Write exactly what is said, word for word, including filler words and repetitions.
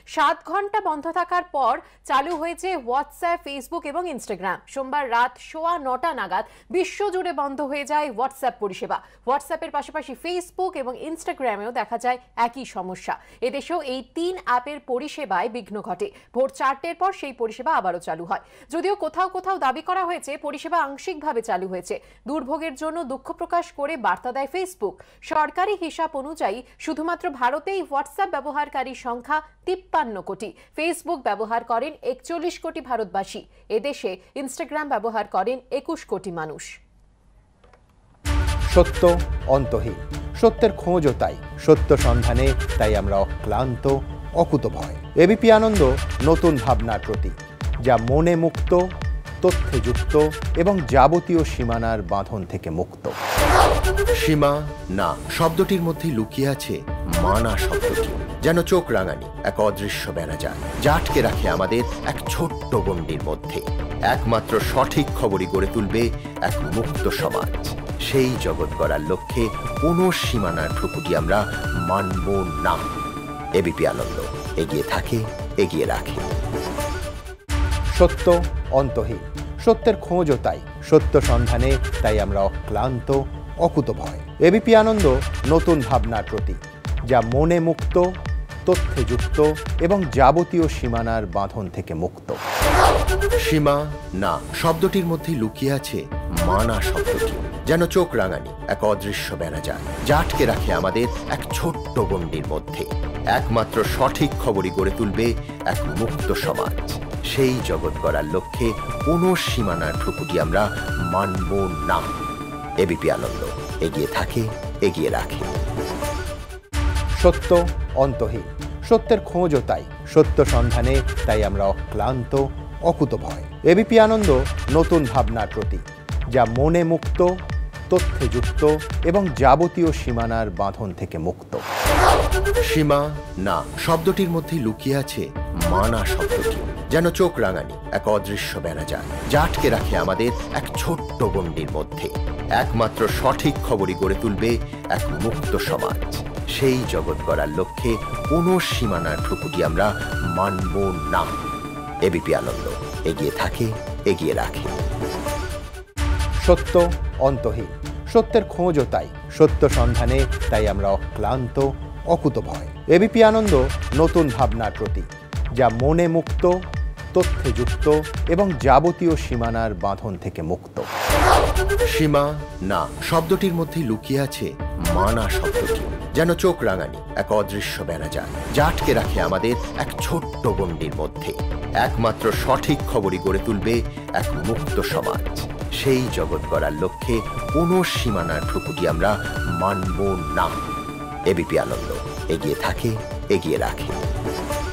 সাত ঘন্টা বন্ধ থাকার পর চালু হয়েছে হোয়াটসঅ্যাপ, ফেসবুক এবং ইনস্টাগ্রাম। সোমবার রাত সোয়া নটা নাগাদ বিশ্বজুড়ে বন্ধ হয়ে যায় হোয়াটসঅ্যাপ পরিষেবা। হোয়াটসঅ্যাপের পাশাপাশি ফেসবুক এবং ইনস্টাগ্রামেও দেখা যায় একই সমস্যা। এদেশেও এই তিন অ্যাপের পরিষেবায় বিঘ্ন ঘটে। ভোর চারটের পর সেই পরিষেবা আবারও চালু হয়। যদিও কোথাও কোথাও দাবি করা হয়েছে পরিষেবা আংশিকভাবে চালু হয়েছে। দুর্ভোগের জন্য দুঃখ প্রকাশ করে বার্তা দেয় ফেসবুক। সরকারি হিসাব অনুযায়ী শুধুমাত্র ভারতেই হোয়াটসঅ্যাপ ব্যবহারকারীর সংখ্যা তিপ্পান্ন কোটি। ফেসবুক ব্যবহার করেন একচল্লিশ কোটি ভারতবাসী। এদেশে ইনস্টাগ্রাম ব্যবহার করেন একুশ কোটি মানুষ। সত্য অন্তহীন, সত্যের খোঁজও তাই, সত্য সন্ধানে তাই আমরা অক্লান্ত, অকুতভয়। এবিপি আনন্দ নতুন ভাবনার প্রতীক, যা মনে মুক্ত, তথ্যে যুক্ত এবং যাবতীয় সীমানার বাঁধন থেকে মুক্ত। সীমা না শব্দটির মধ্যে লুকিয়ে আছে মানা শব্দটি, যেন চোখ রাঙানি এক অদৃশ্য বেড়াজাল, যা আটকে রাখে আমাদের এক ছোট্ট গণ্ডির মধ্যে। একমাত্র সঠিক খবরই গড়ে তুলবে এক মুক্ত সমাজ। সেই জগৎ গড়ার লক্ষ্যে কোনো সীমানার ঠুকুটি আমরা মানব না। এবিপি আনন্দ এগিয়ে থাকে, এগিয়ে রাখে। সত্য অন্তহীন, সত্যের খোঁজও তাই, সত্য সন্ধানে তাই আমরা অক্লান্ত, অকুতভয়। এবিপি আনন্দ নতুন ভাবনার প্রতীক, যা মনে মুক্ত, তথ্যে যুক্ত এবং যাবতীয় সীমানার বাঁধন থেকে মুক্ত। সীমা না শব্দটির মধ্যে লুকিয়ে আছে মানা শব্দটি, যেন চোখ রাঙানি এক অদৃশ্য বেড়াজাল, যা আটকে রাখে আমাদের এক ছোট্ট গণ্ডির মধ্যে। একমাত্র সঠিক খবরই গড়ে তুলবে এক মুক্ত সমাজ। সেই জগৎ গড়ার লক্ষ্যে কোনো সীমানার ঠুকুটি আমরা মানব না। এবিপি আনন্দ এগিয়ে থাকে, এগিয়ে রাখে। সত্য অন্তহীন, সত্যের খোঁজও তাই, সত্য সন্ধানে তাই আমরা অক্লান্ত, অকুতভয়। এবিপি আনন্দ নতুন ভাবনার প্রতীক, যা মনে মুক্ত, তথ্যে যুক্ত এবং যাবতীয় সীমানার বাঁধন থেকে মুক্ত। সীমা না শব্দটির মধ্যে লুকিয়ে আছে মানা শব্দটি, যেন চোখ রাঙানি এক অদৃশ্য বেড়াজাল, যা আটকে রাখে আমাদের এক ছোট্ট গণ্ডির মধ্যে। একমাত্র সঠিক খবরই গড়ে তুলবে এক মুক্ত সমাজ। সেই জগৎ গড়ার লক্ষ্যে কোনো সীমানার ঠুকুটি আমরা মানব না। এবিপি আনন্দ এগিয়ে থাকে, এগিয়ে রাখে। সত্য অন্তহীন, সত্যের খোঁজও তাই, সত্য সন্ধানে তাই আমরা অক্লান্ত, অকুতভয়। এবিপি আনন্দ নতুন ভাবনার প্রতীক, যা মনে মুক্ত, তথ্যে যুক্ত এবং যাবতীয় সীমানার বাঁধন থেকে মুক্ত। সীমা না শব্দটির মধ্যে লুকিয়ে আছে মানা শব্দটি, যেন চোখ রাঙানি এক অদৃশ্য বেড়াজাল, যা আটকে রাখে আমাদের এক ছোট্ট গণ্ডির মধ্যে। একমাত্র সঠিক খবরই গড়ে তুলবে এক মুক্ত সমাজ। সেই জগৎ গড়ার লক্ষ্যে কোনো সীমানার ঠুকুটি আমরা মানব না। এবিপি আনন্দ এগিয়ে থাকে, এগিয়ে রাখে।